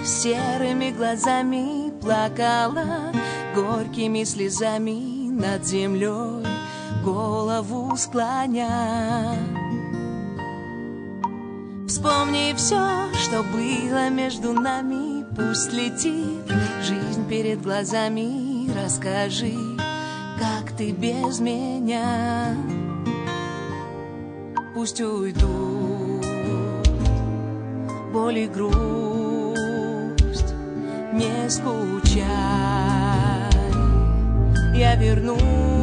серыми глазами плакала, горькими слезами над землей голову склоня. Вспомни все, что было между нами, пусть летит жизнь перед глазами. Расскажи, как ты без меня. Пусть уйдут боль и грусть, не скучай, я вернусь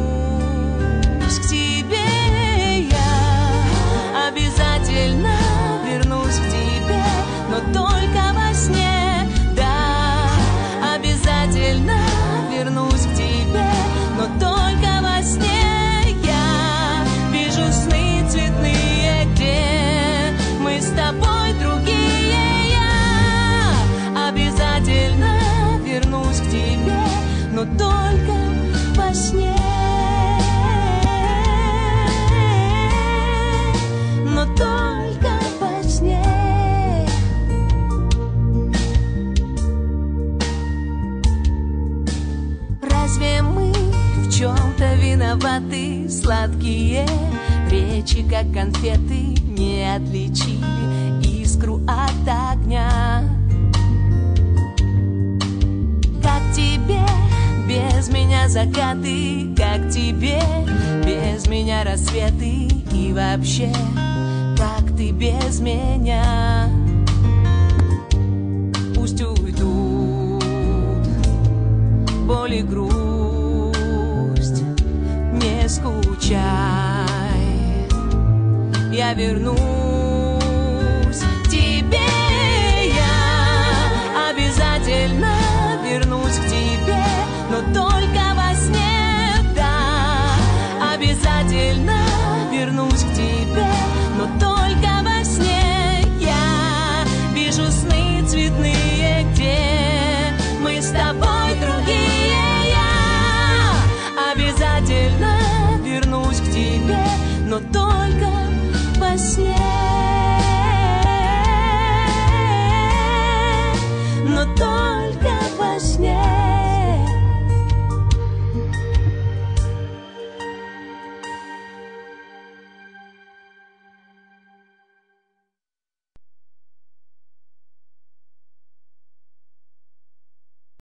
к тебе, я обязательно вернусь к тебе, но только во сне, да, обязательно вернусь к тебе, но только во сне. Я вижу сны цветные, где мы с тобой другие, я обязательно вернусь к тебе, но только во сне, но только во сне. Разве мы в чем-то виноваты? Сладкие речи, как конфеты, не отличили искру от огня. Как тебе без меня закаты, как тебе без меня рассветы, и вообще, как ты без меня. Пусть уйдут боль и грусть, не скучай, я вернусь